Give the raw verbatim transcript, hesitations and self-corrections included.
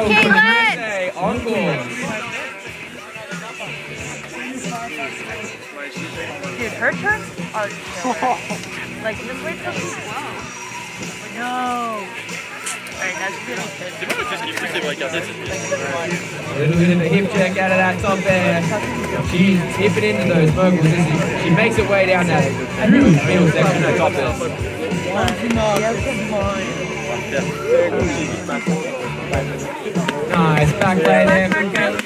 Caitlin! Say, encore. Dude, her turns are like, just wait till she's slow. No. Alright, that's good. A little bit of a hip jerk out of that top there. She's dipping into those vocals. She, she makes her way down that, that middle, middle section of top there. Nice back play there from Caitlin.